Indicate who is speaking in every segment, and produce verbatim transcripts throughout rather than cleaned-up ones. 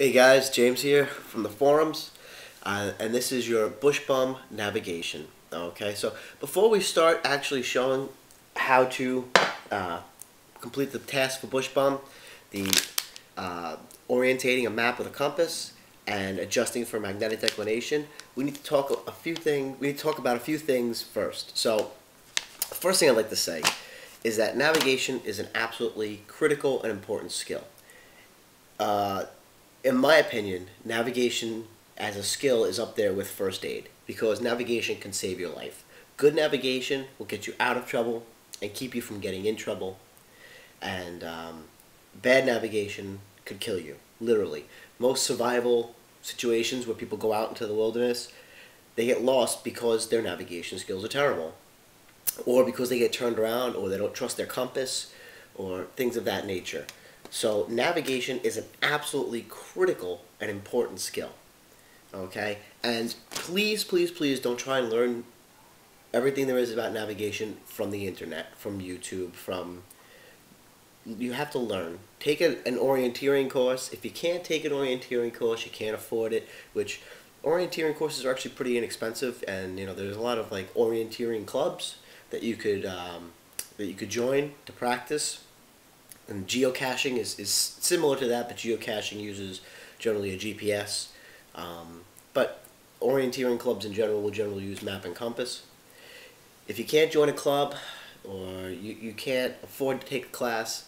Speaker 1: Hey guys, James here from the forums, uh, and this is your Bush Bum navigation. Okay, so before we start actually showing how to uh, complete the task for Bush Bum, the uh, orientating a map with a compass and adjusting for magnetic declination, we need to talk a few things. We need to talk about a few things first. So, the first thing I'd like to say is that navigation is an absolutely critical and important skill. Uh, in my opinion, navigation as a skill is up there with first aid because navigation can save your life. Good navigation will get you out of trouble and keep you from getting in trouble, and um, bad navigation could kill you, literally. Most survival situations where people go out into the wilderness, they get lost because their navigation skills are terrible, or because they get turned around, or they don't trust their compass, or things of that nature. So navigation is an absolutely critical and important skill. Okay? And please, please, please don't try and learn everything there is about navigation from the internet, from YouTube, from... You have to learn. Take a, an orienteering course. If you can't take an orienteering course, you can't afford it, which orienteering courses are actually pretty inexpensive, and you know there's a lot of like orienteering clubs that you could um, that you could join to practice. And geocaching is, is similar to that, but geocaching uses generally a G P S. Um, but orienteering clubs in general will generally use map and compass. If you can't join a club or you, you can't afford to take a class,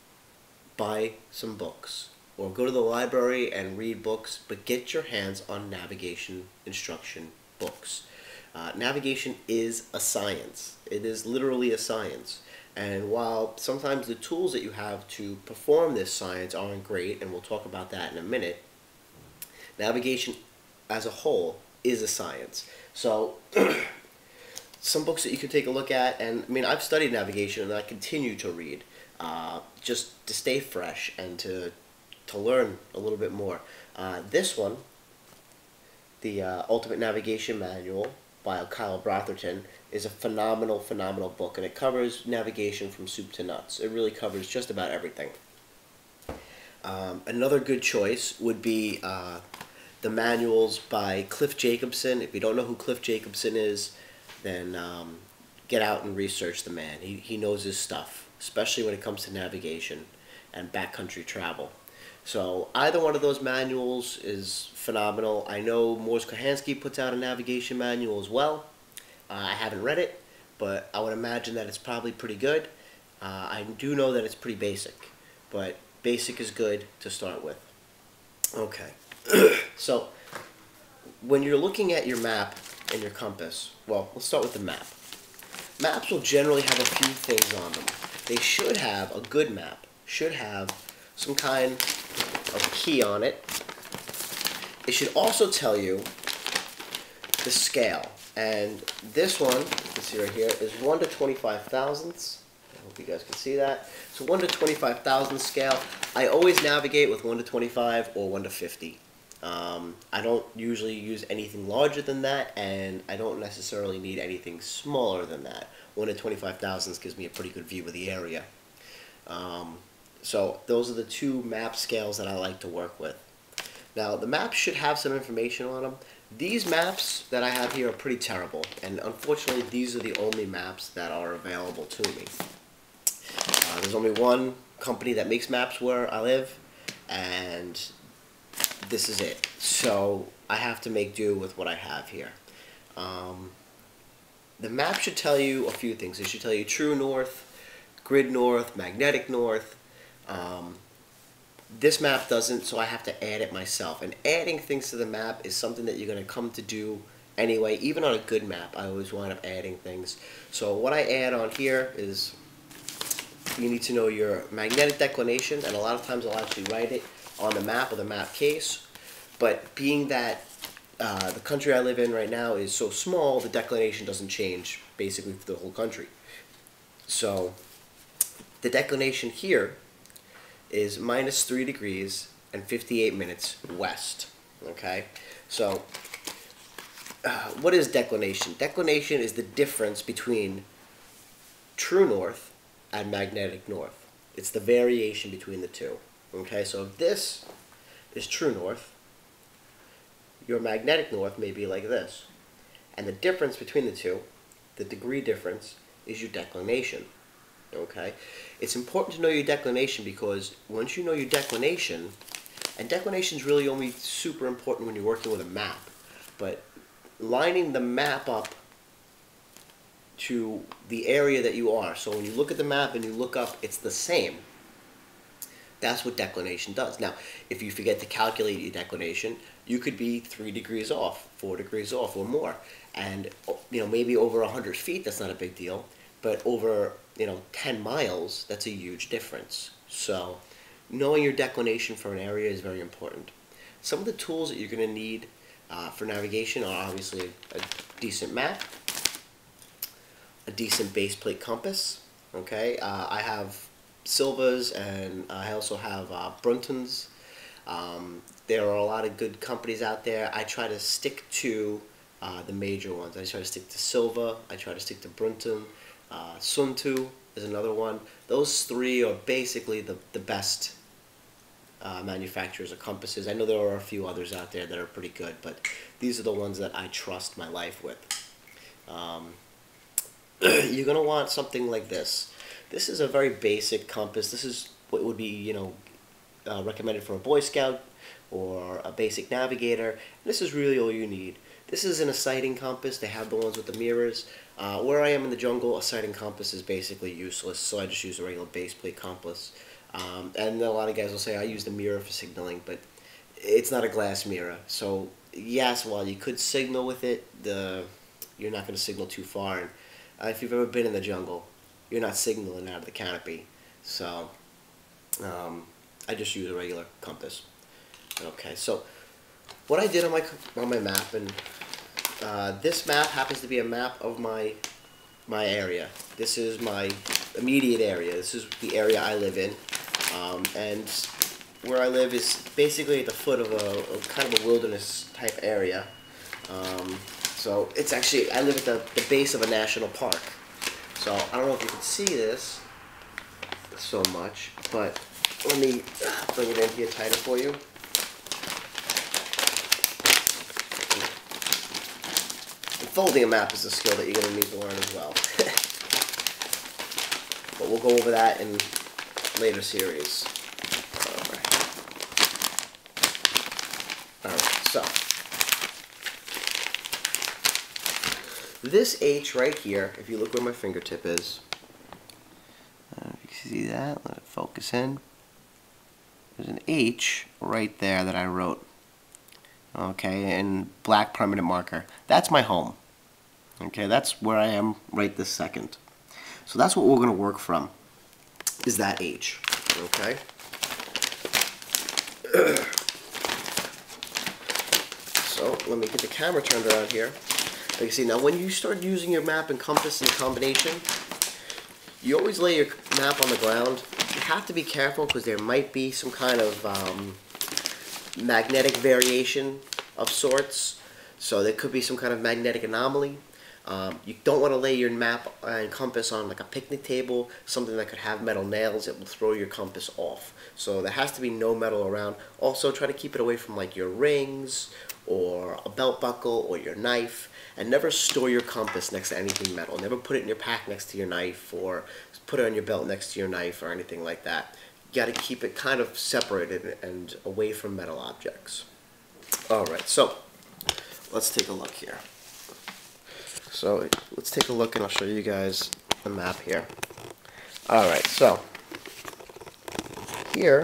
Speaker 1: buy some books. Or go to the library and read books, but get your hands on navigation instruction books. Uh, navigation is a science. It is literally a science. And while sometimes the tools that you have to perform this science aren't great, and we'll talk about that in a minute, navigation as a whole is a science. So, some books that you can take a look at, and I mean, I've studied navigation and I continue to read, uh, just to stay fresh and to, to learn a little bit more. Uh, this one, the uh, Ultimate Navigation Manual by Kyle Brotherton, is a phenomenal, phenomenal book, and it covers navigation from soup to nuts. It really covers just about everything. Um, another good choice would be uh, the manuals by Cliff Jacobson. If you don't know who Cliff Jacobson is, then um, get out and research the man. He, he knows his stuff, especially when it comes to navigation and backcountry travel. So either one of those manuals is phenomenal. I know Mors Kohansky puts out a navigation manual as well. Uh, I haven't read it, but I would imagine that it's probably pretty good. Uh, I do know that it's pretty basic, but basic is good to start with. Okay, so when you're looking at your map and your compass, well, let's start with the map. Maps will generally have a few things on them. They should have, a good map should have some kind of key on it. It should also tell you the scale. And this one, you can see right here, is one to twenty-five thousandths. I hope you guys can see that. So one to twenty-five thousandths scale. I always navigate with one to twenty-five or one to fifty. Um, I don't usually use anything larger than that, and I don't necessarily need anything smaller than that. one to twenty-five thousandths gives me a pretty good view of the area. Um, so those are the two map scales that I like to work with. Now, the maps should have some information on them. These maps that I have here are pretty terrible, and unfortunately these are the only maps that are available to me. Uh, there's only one company that makes maps where I live, and this is it. So I have to make do with what I have here. Um, the map should tell you a few things. It should tell you true north, grid north, magnetic north. Um, This map doesn't, so I have to add it myself. And adding things to the map is something that you're going to come to do anyway. Even on a good map, I always wind up adding things. So what I add on here is you need to know your magnetic declination, and a lot of times I'll actually write it on the map or the map case. But being that uh, the country I live in right now is so small, the declination doesn't change basically for the whole country. So the declination here is minus three degrees and fifty-eight minutes west. Okay, so uh, what is declination? Declination is the difference between true north and magnetic north. It's the variation between the two. Okay, so if this is true north. Your magnetic north may be like this. And the difference between the two, the degree difference, is your declination. Okay? It's important to know your declination because once you know your declination, and declination is really only super important when you're working with a map, but lining the map up to the area that you are. So when you look at the map and you look up, it's the same. That's what declination does. Now, if you forget to calculate your declination, you could be three degrees off, four degrees off, or more. And you know, maybe over a hundred feet, that's not a big deal. But over you know ten miles, that's a huge difference. So, knowing your declination for an area is very important. Some of the tools that you're going to need uh, for navigation are obviously a decent map, a decent base plate compass. Okay, uh, I have Silvas, and I also have uh, Bruntons. Um, there are a lot of good companies out there. I try to stick to uh, the major ones. I try to stick to Silva. I try to stick to Brunton. Uh, Suntu is another one. Those three are basically the, the best uh, manufacturers of compasses. I know there are a few others out there that are pretty good, but these are the ones that I trust my life with. Um, you're going to want something like this. This is a very basic compass. This is what would be, you know, uh, recommended for a Boy Scout or a basic navigator. And this is really all you need. This isn't a sighting compass. They have the ones with the mirrors. Uh, where I am in the jungle, a sighting compass is basically useless, so I just use a regular base plate compass. Um, and a lot of guys will say I use the mirror for signaling, but it's not a glass mirror. So yes, while you could signal with it, the you're not going to signal too far. And uh, if you've ever been in the jungle, you're not signaling out of the canopy. So um, I just use a regular compass. Okay, so what I did on my on my map, and uh, this map happens to be a map of my my area. This is my immediate area. This is the area I live in, um, and where I live is basically at the foot of a, a kind of a wilderness type area. Um, so it's actually, I live at the, the base of a national park. So I don't know if you can see this so much, but let me bring it in here tighter for you. And folding a map is a skill that you're going to need to learn as well. But we'll go over that in later series. Alright, Alright, so this H right here, if you look where my fingertip is, uh, if you can see that, let it focus in. There's an H right there that I wrote, okay, in black permanent marker. That's my home. Okay, that's where I am right this second. So that's what we're going to work from, is that H. Okay. So let me get the camera turned around here. Like you see, now when you start using your map and compass in combination, you always lay your map on the ground. You have to be careful because there might be some kind of um, magnetic variation of sorts. So there could be some kind of magnetic anomaly. Um, you don't want to lay your map and compass on like a picnic table, something that could have metal nails. It will throw your compass off. So there has to be no metal around. Also, try to keep it away from like your rings or a belt buckle or your knife. And never store your compass next to anything metal. Never put it in your pack next to your knife or put it on your belt next to your knife or anything like that. You got to keep it kind of separated and away from metal objects. Alright, so let's take a look here. So let's take a look and I'll show you guys the map here. Alright, so here,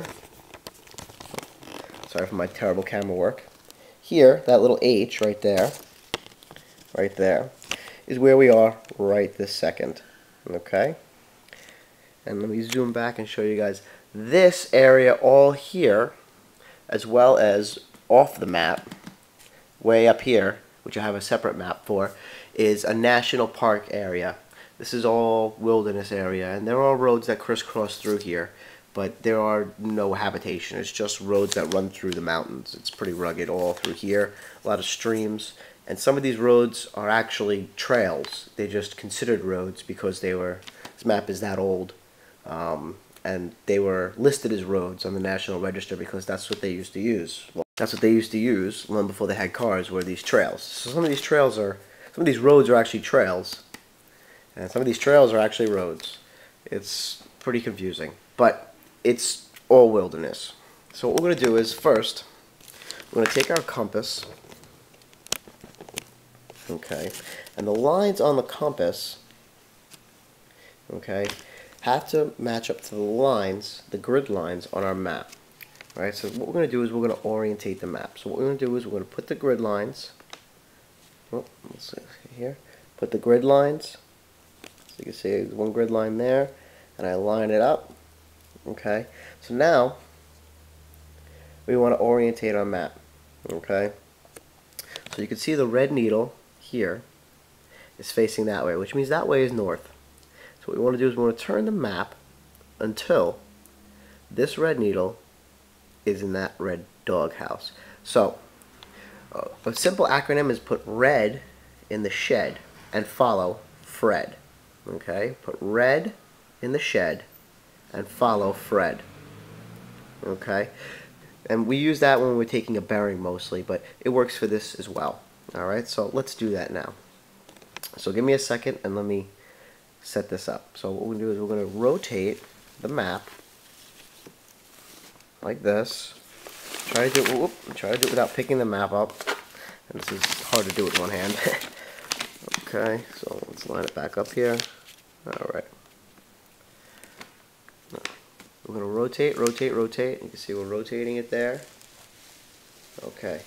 Speaker 1: sorry for my terrible camera work. Here, that little H right there, right there, is where we are right this second. Okay? And let me zoom back and show you guys this area all here, as well as off the map, way up here, which I have a separate map for, is a national park area. This is all wilderness area, and there are roads that crisscross through here, but there are no habitation. It's just roads that run through the mountains. It's pretty rugged all through here, a lot of streams, and some of these roads are actually trails. They're just considered roads because they were, this map is that old. Um, and they were listed as roads on the National Register because that's what they used to use. Well, that's what they used to use long before they had cars, were these trails. So some of these trails are, some of these roads are actually trails, and some of these trails are actually roads. It's pretty confusing, but it's all wilderness. So what we're going to do is, first, we're going to take our compass, okay, and the lines on the compass, okay, have to match up to the lines, the grid lines on our map. Alright, so what we're going to do is we're going to orientate the map. So what we're going to do is we're going to put the grid lines, oh, let's see here, put the grid lines, so you can see there's one grid line there, and I line it up, okay. So now, we want to orientate our map, okay. So you can see the red needle here is facing that way, which means that way is north. So what we want to do is we want to turn the map until this red needle is in that red doghouse. So uh, a simple acronym is put red in the shed and follow Fred. Okay, put red in the shed and follow Fred. Okay, and we use that when we're taking a bearing mostly, but it works for this as well. Alright, so let's do that now. So give me a second and let me set this up. So what we're going to do is we're going to rotate the map like this. Try to do it, whoop, try to do it without picking the map up. And this is hard to do with one hand. Okay, so let's line it back up here. Alright. We're going to rotate, rotate, rotate. You can see we're rotating it there. Okay.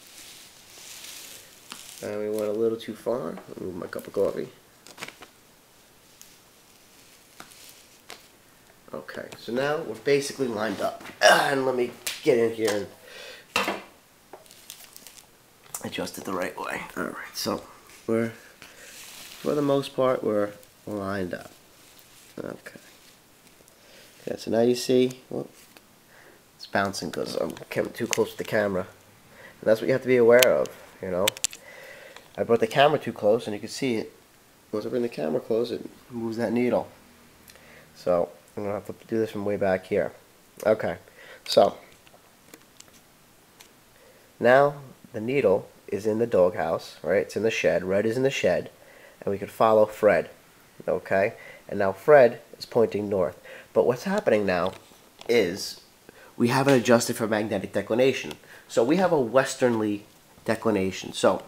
Speaker 1: And we went a little too far. I'll move my cup of coffee. Okay, so now we're basically lined up. And let me get in here and adjust it the right way. Alright, so we're, for the most part, we're lined up. Okay. Okay, so now you see, well, it's bouncing because I'm too close to the camera. And that's what you have to be aware of, you know. I brought the camera too close and you can see it. Once I bring the camera close, it moves that needle. So I'm going to have to do this from way back here. Okay, so now the needle is in the doghouse, right? It's in the shed. Red is in the shed. And we can follow Fred. Okay? And now Fred is pointing north. But what's happening now is we haven't adjusted for magnetic declination. So we have a westerly declination. So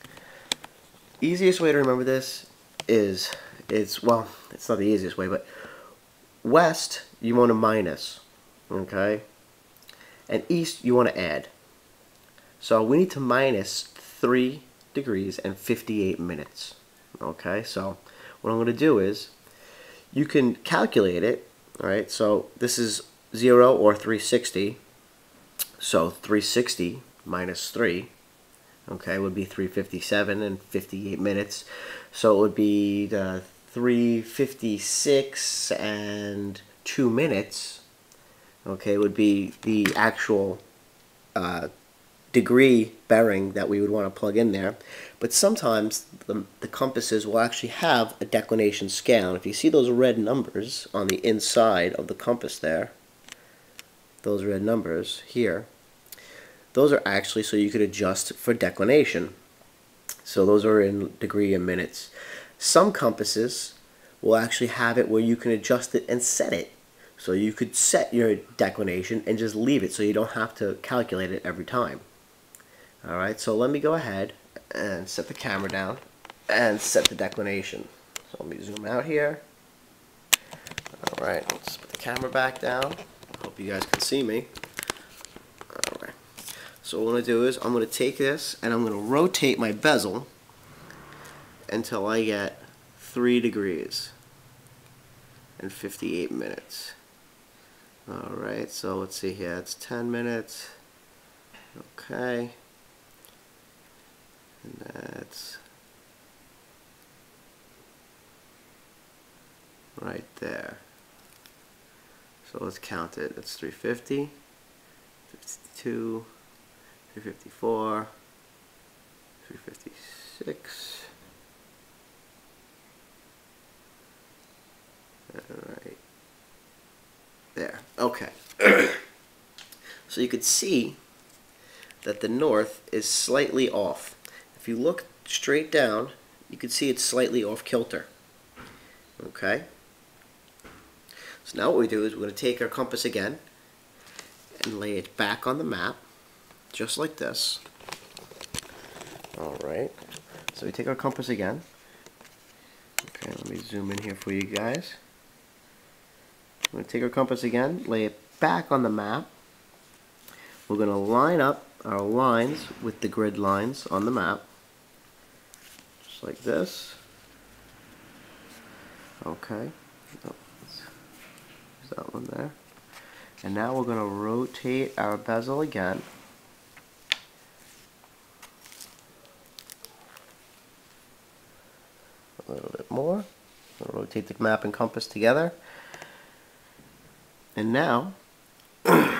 Speaker 1: easiest way to remember this is, it's, well, it's not the easiest way, but west, you want to minus, okay? And east, you want to add. So we need to minus three degrees and fifty-eight minutes, okay? So what I'm going to do is, you can calculate it, all right? So this is zero or three sixty. So three sixty minus three, okay, would be three fifty-seven and fifty-eight minutes. So it would be the three fifty-six and two minutes, okay, would be the actual uh, degree bearing that we would want to plug in there. But sometimes the, the compasses will actually have a declination scale. And if you see those red numbers on the inside of the compass there, those red numbers here, those are actually so you could adjust for declination. So those are in degree and minutes. Some compasses will actually have it where you can adjust it and set it. So you could set your declination and just leave it so you don't have to calculate it every time. Alright, so let me go ahead and set the camera down and set the declination. So let me zoom out here. Alright, let's put the camera back down. Hope you guys can see me. Alright, so what I'm going to do is I'm going to take this and I'm going to rotate my bezel until I get three degrees and fifty-eight minutes. Alright, so let's see here, it's ten minutes. Okay. And that's right there. So let's count it. It's three fifty, fifty-two, three fifty-four, three fifty-six. Alright. There. Okay. So you could see that the north is slightly off. If you look straight down, you can see it's slightly off kilter. Okay? So now what we do is we're going to take our compass again and lay it back on the map, just like this. Alright. So we take our compass again. Okay, let me zoom in here for you guys. We're going to take our compass again, lay it back on the map. We're going to line up our lines with the grid lines on the map. Just like this. Okay. Oh, there's that one there. And now we're going to rotate our bezel again. A little bit more. We'll rotate the map and compass together. And now, there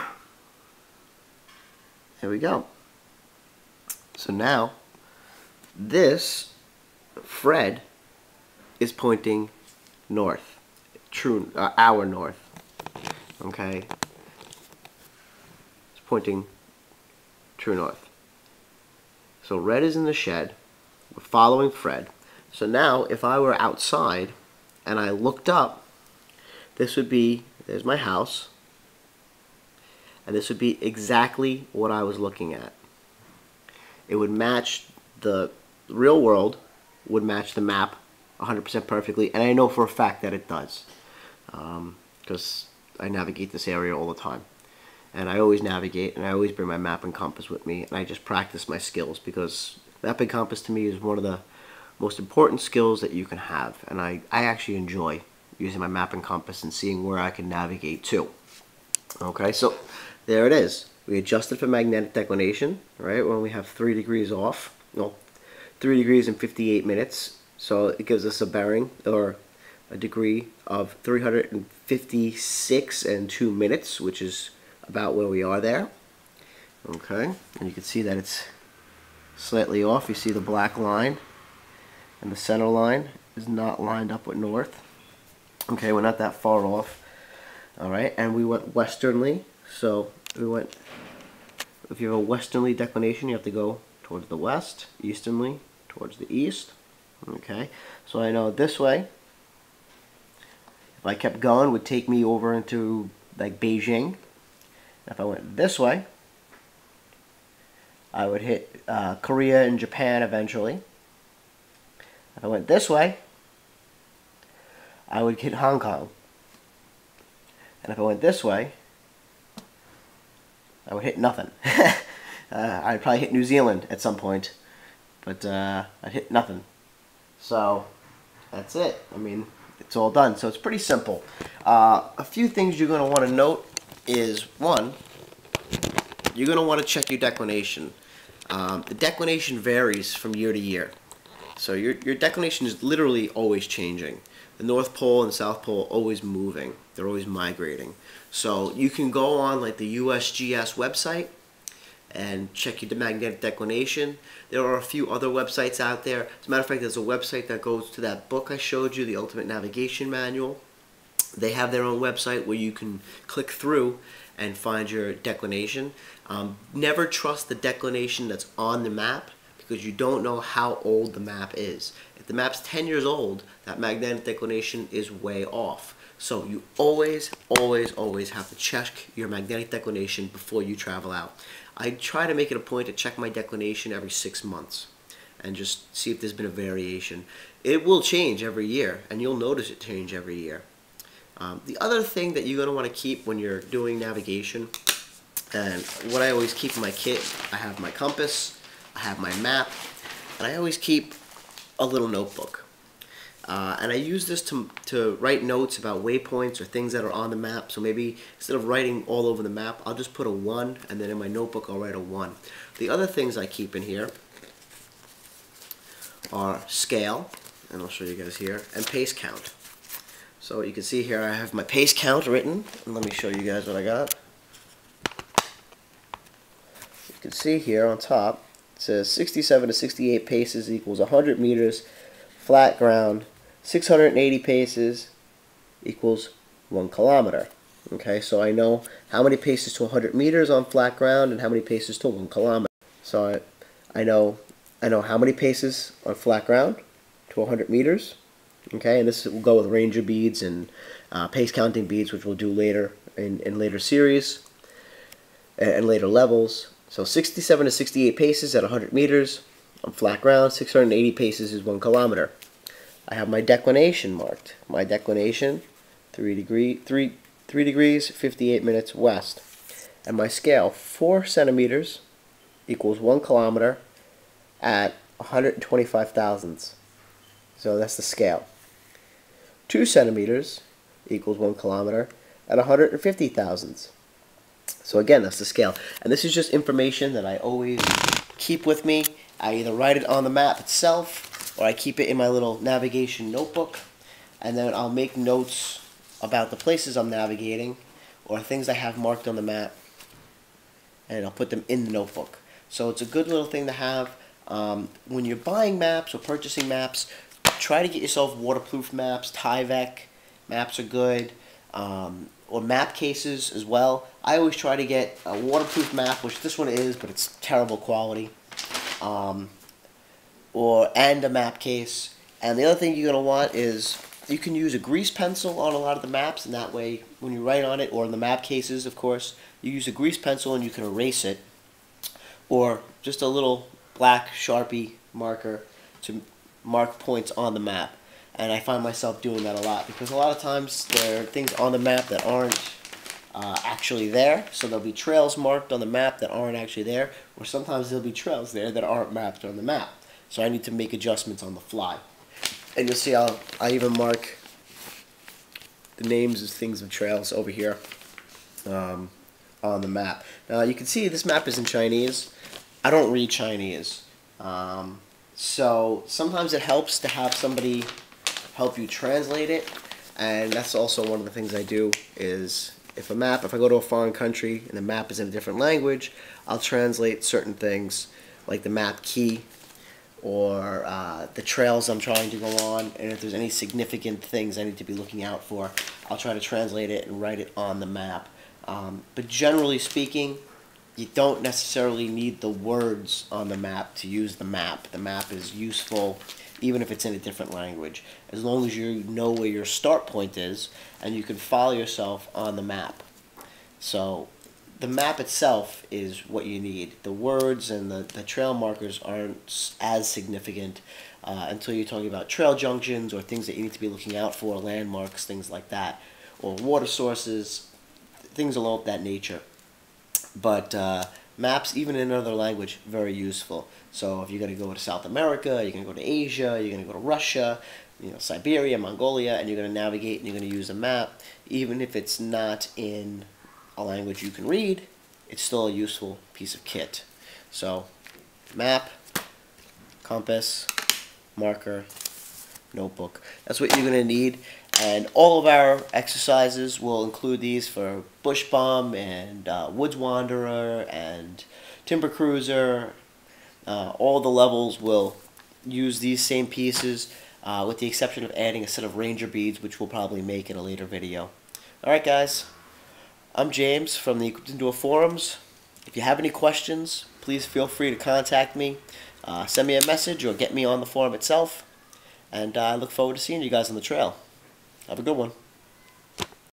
Speaker 1: we go. So now, this Fred is pointing north, true, uh, our north. Okay, it's pointing true north. So red is in the shed. We're following Fred. So now, if I were outside and I looked up, this would be, there's my house, and this would be exactly what I was looking at. It would match the real world, would match the map one hundred percent perfectly, and I know for a fact that it does, because um, I navigate this area all the time. And I always navigate, and I always bring my map and compass with me, and I just practice my skills, because map and compass to me is one of the most important skills that you can have, and I, I actually enjoy using my map and compass and seeing where I can navigate to. Okay, so there it is. We adjusted for magnetic declination, right, when we have three degrees off. Well, three degrees and fifty-eight minutes. So it gives us a bearing, or a degree, of three hundred fifty-six and two minutes, which is about where we are there. Okay, and you can see that it's slightly off. You see the black line, and the center line is not lined up with north. Okay, we're not that far off. Alright, and we went westernly, so we went, if you have a westernly declination, you have to go towards the west, easternly towards the east. Okay, so I know this way, if I kept going, would take me over into like Beijing. If I went this way, I would hit uh, Korea and Japan eventually. If I went this way, I would hit Hong Kong. And if I went this way, I would hit nothing. uh, I'd probably hit New Zealand at some point, but uh, I'd hit nothing. So that's it. I mean, it's all done. So it's pretty simple. Uh, a few things you're going to want to note is, one, you're going to want to check your declination. Um, the declination varies from year to year. So your, your declination is literally always changing. The North Pole and South Pole are always moving. They're always migrating. So you can go on like the U S G S website and check your magnetic declination. There are a few other websites out there. As a matter of fact, there's a website that goes to that book I showed you, the Ultimate Navigation Manual. They have their own website where you can click through and find your declination. Um, never trust the declination that's on the map, because you don't know how old the map is. If the map's ten years old, that magnetic declination is way off. So you always, always, always have to check your magnetic declination before you travel out. I try to make it a point to check my declination every six months and just see if there's been a variation. It will change every year, and you'll notice it change every year. Um, the other thing that you're going to want to keep when you're doing navigation, and what I always keep in my kit, I have my compass, I have my map, and I always keep a little notebook. Uh, and I use this to, to write notes about waypoints or things that are on the map. So maybe instead of writing all over the map, I'll just put a one, and then in my notebook I'll write a one. The other things I keep in here are scale, and I'll show you guys here, and pace count. So you can see here I have my pace count written, and let me show you guys what I got. You can see here on top, it says sixty-seven to sixty-eight paces equals one hundred meters, flat ground. six hundred eighty paces equals one kilometer. Okay, so I know how many paces to one hundred meters on flat ground and how many paces to one kilometer. So I, I know I know how many paces on flat ground to one hundred meters. Okay, and this will go with ranger beads and uh, pace counting beads, which we'll do later in, in later series and, and later levels. So sixty-seven to sixty-eight paces at one hundred meters on flat ground. six hundred eighty paces is one kilometer. I have my declination marked. My declination, three degree, three, three degrees, fifty-eight minutes west, and my scale, four centimeters equals one kilometer at one hundred twenty-five thousandths. So that's the scale. Two centimeters equals one kilometer at one hundred fifty thousandths. So again, that's the scale. And this is just information that I always keep with me. I either write it on the map itself, or I keep it in my little navigation notebook, and then I'll make notes about the places I'm navigating, or things I have marked on the map, and I'll put them in the notebook. So it's a good little thing to have. Um, when you're buying maps or purchasing maps, try to get yourself waterproof maps. Tyvek maps are good, um, or map cases as well. I always try to get a waterproof map, which this one is, but it's terrible quality, um, or and a map case. And the other thing you're going to want is you can use a grease pencil on a lot of the maps, and that way when you write on it, or in the map cases, of course, you use a grease pencil and you can erase it, or just a little black Sharpie marker to mark points on the map. And I find myself doing that a lot, because a lot of times there are things on the map that aren't uh, actually there. So there'll be trails marked on the map that aren't actually there, or sometimes there'll be trails there that aren't mapped on the map. So I need to make adjustments on the fly. And you'll see I'll, I even mark the names of things of trails over here um, on the map. Now you can see this map is in Chinese. I don't read Chinese. Um, so sometimes it helps to have somebody help you translate it. And that's also one of the things I do is if a map, if I go to a foreign country and the map is in a different language, I'll translate certain things like the map key, or uh, the trails I'm trying to go on, and if there's any significant things I need to be looking out for, I'll try to translate it and write it on the map. Um, but generally speaking, you don't necessarily need the words on the map to use the map. The map is useful even if it's in a different language, as long as you know where your start point is and you can follow yourself on the map. So the map itself is what you need. The words and the, the trail markers aren't as significant uh, until you're talking about trail junctions or things that you need to be looking out for, landmarks, things like that, or water sources, things along that nature. But uh, maps, even in another language, very useful. So if you're going to go to South America, you're going to go to Asia, you're going to go to Russia, you know, Siberia, Mongolia, and you're going to navigate and you're going to use a map, even if it's not in a language you can read, it's still a useful piece of kit. So, map, compass, marker, notebook. That's what you're going to need. And all of our exercises will include these for Bush Bum and uh, Woods Wanderer and Timber Cruiser. Uh, all the levels will use these same pieces, uh, with the exception of adding a set of Ranger beads, which we'll probably make in a later video. Alright guys, I'm James from the Equipped Indoor Forums. If you have any questions, please feel free to contact me. Uh, send me a message or get me on the forum itself. And uh, I look forward to seeing you guys on the trail. Have a good one.